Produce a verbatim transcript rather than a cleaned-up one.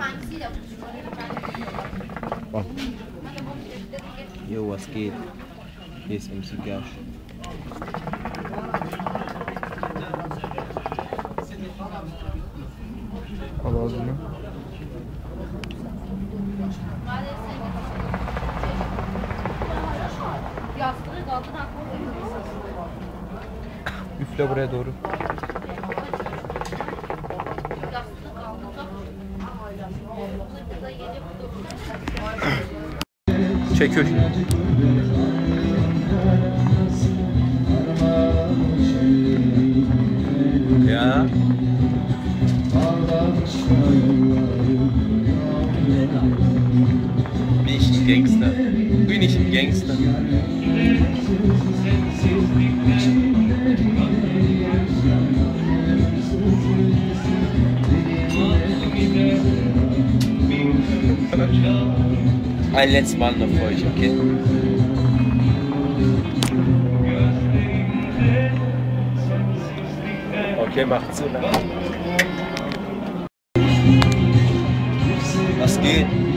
Oh. Yo, was geht? Hier ist M C Gash. Al ağzını. Üfle buraya doğru. Çekiyor şimdi. Ja. Bin ich ein Gangster? Bin ich ein Gangster? Ein letztes Mal noch für euch, okay? Okay, macht's Sinn. Was geht?